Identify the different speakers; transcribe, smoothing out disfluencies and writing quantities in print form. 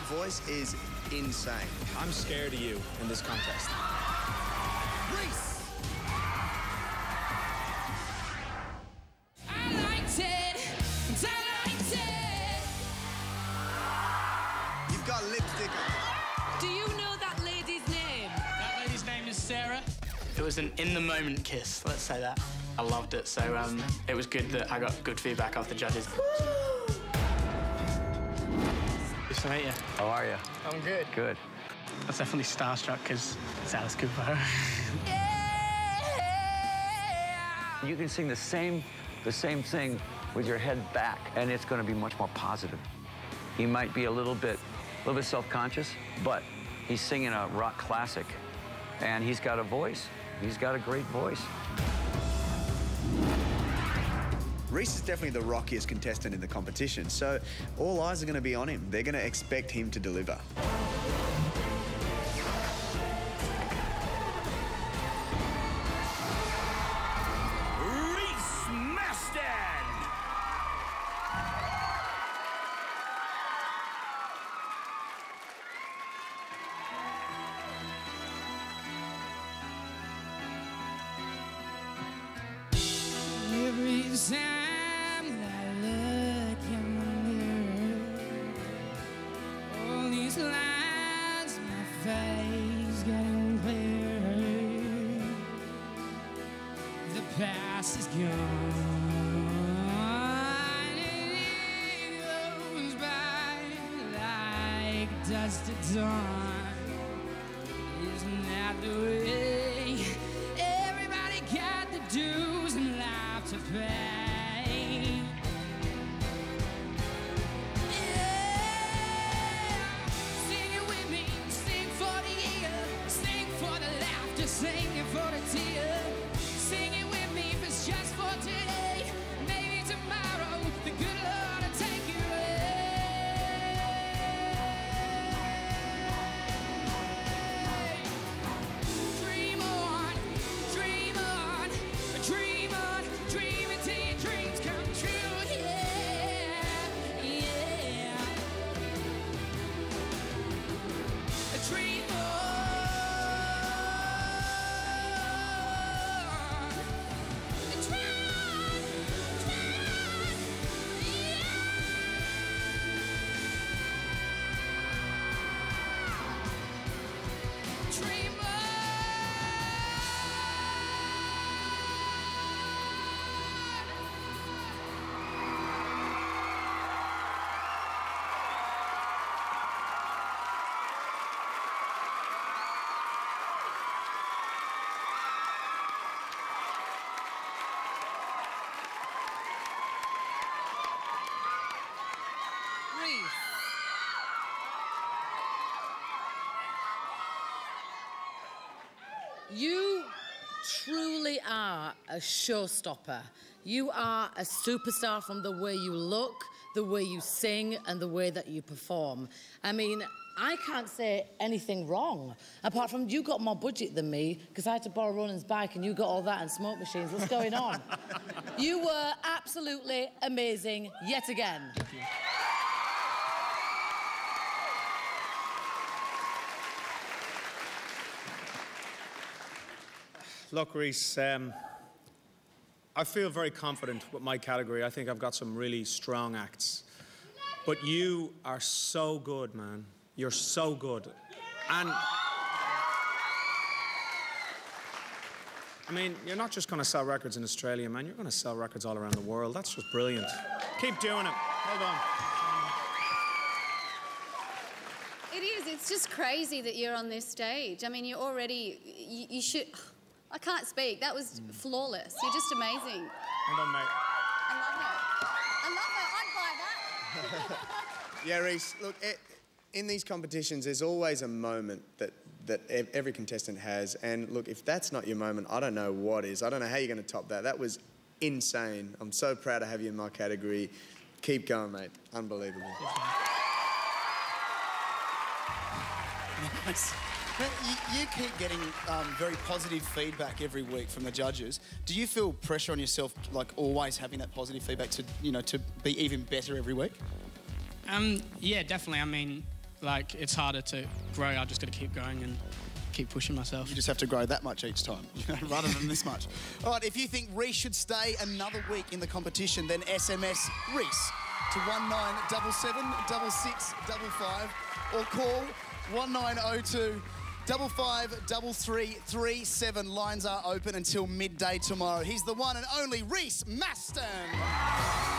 Speaker 1: voice is insane.
Speaker 2: I'm scared of you in this contest.
Speaker 1: Reese! You've got lipstick on.
Speaker 3: Do you know that lady's name?
Speaker 4: That lady's name is Sarah.
Speaker 5: It was an in-the-moment kiss, let's say that. I loved it, so it was good that I got good feedback off the judges. Nice to meet you.
Speaker 6: How are you?
Speaker 5: I'm good.
Speaker 6: Good.
Speaker 5: I was definitely starstruck because it's Alice Cooper.
Speaker 6: You can sing the same thing with your head back, and it's going to be much more positive. He might be a little bit self-conscious, but he's singing a rock classic, and he's got a voice. He's got a great voice.
Speaker 1: Reese is definitely the rockiest contestant in the competition, so all eyes are going to be on him. They're going to expect him to deliver.
Speaker 4: Reese Masted!
Speaker 7: Every time that I look in the mirror, all these lines, my face getting clearer. The past is gone, and it goes by like dust at dawn. Isn't that the way? Everybody got the dues and life to pay. Yeah. Sing it with me, sing for the year, sing for the laughter, sing it for the tear. Sing it with me if it's just for today. Maybe tomorrow the good Lord will take you away. Dream on, dream on, dream on, dream until your dreams come true. Yeah, yeah. Dream on, dream on, yeah. Dream on.
Speaker 3: Reese. You truly are a showstopper. You are a superstar from the way you look, the way you sing, and the way that you perform. I mean, I can't say anything wrong, apart from you got more budget than me, because I had to borrow Ronan's bike and you got all that and smoke machines. What's going on? You were absolutely amazing yet again.
Speaker 2: Look, Reese, I feel very confident with my category. I think I've got some really strong acts. But you are so good, man. You're so good. And I mean, you're not just going to sell records in Australia, man. You're going to sell records all around the world. That's just brilliant. Keep doing it. Well done.
Speaker 8: It is. It's just crazy that you're on this stage. I mean, you're already... You should... I can't speak. That was flawless. You're just amazing.
Speaker 2: Well done, mate.
Speaker 8: I love it. I'd buy that.
Speaker 1: Yeah, Reese, look, in these competitions, there's always a moment that every contestant has. And look, if that's not your moment, I don't know what is. I don't know how you're going to top that. That was insane. I'm so proud to have you in my category. Keep going, mate. Unbelievable.
Speaker 9: Nice. Now, you keep getting very positive feedback every week from the judges. Do you feel pressure on yourself, like always having that positive feedback to, you know, to be even better every week?
Speaker 4: Yeah, definitely. I mean,
Speaker 10: like, it's harder to grow. I just got to keep going and keep pushing myself.
Speaker 9: You just have to grow that much each time, rather than this much. All right, if you think Reece should stay another week in the competition, then SMS Reece to 1977 6655 or call 1902 553337. Lines are open until midday tomorrow. He's the one and only Reece Maston.